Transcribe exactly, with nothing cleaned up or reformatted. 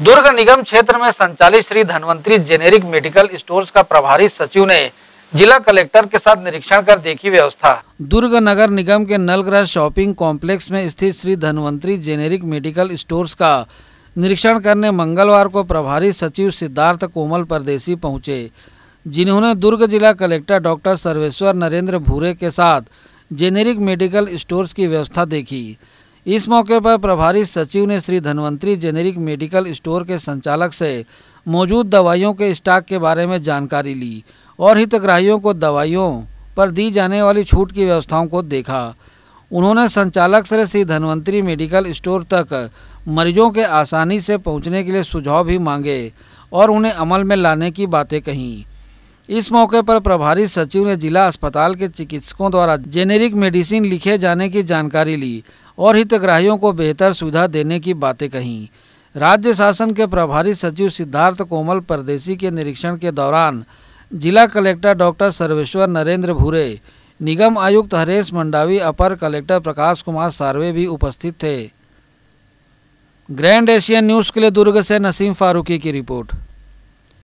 दुर्ग निगम क्षेत्र में संचालित Shri Dhanvantari generic medical stores का प्रभारी सचिव ने जिला कलेक्टर के साथ निरीक्षण कर देखी व्यवस्था। दुर्ग नगर निगम के नलग्रह शॉपिंग कॉम्प्लेक्स में स्थित Shri Dhanvantari generic medical stores का निरीक्षण करने मंगलवार को प्रभारी सचिव सिद्धार्थ कोमल परदेसी पहुंचे, जिन्होंने दुर्ग जिला कलेक्टर डॉक्टर सर्वेश्वर नरेंद्र भूरे के साथ जेनेरिक मेडिकल स्टोर्स की व्यवस्था देखी। इस मौके पर प्रभारी सचिव ने Shri Dhanvantari generic medical store के संचालक से मौजूद दवाइयों के स्टॉक के बारे में जानकारी ली और हितग्राहियों को दवाइयों पर दी जाने वाली छूट की व्यवस्थाओं को देखा। उन्होंने संचालक से श्री धन्वंतरी मेडिकल स्टोर तक मरीजों के आसानी से पहुंचने के लिए सुझाव भी मांगे और उन्हें अमल में लाने की बातें कहीं। इस मौके पर प्रभारी सचिव ने जिला अस्पताल के चिकित्सकों द्वारा जेनेरिक मेडिसिन लिखे जाने की जानकारी ली और हितग्राहियों को बेहतर सुविधा देने की बातें कहीं। राज्य शासन के प्रभारी सचिव सिद्धार्थ कोमल परदेसी के निरीक्षण के दौरान जिला कलेक्टर डॉक्टर सर्वेश्वर नरेंद्र भूरे, निगम आयुक्त हरेश मंडावी, अपर कलेक्टर प्रकाश कुमार सार्वे भी उपस्थित थे। ग्रैंड एशियन न्यूज़ के लिए दुर्ग से नसीम फारूकी की रिपोर्ट।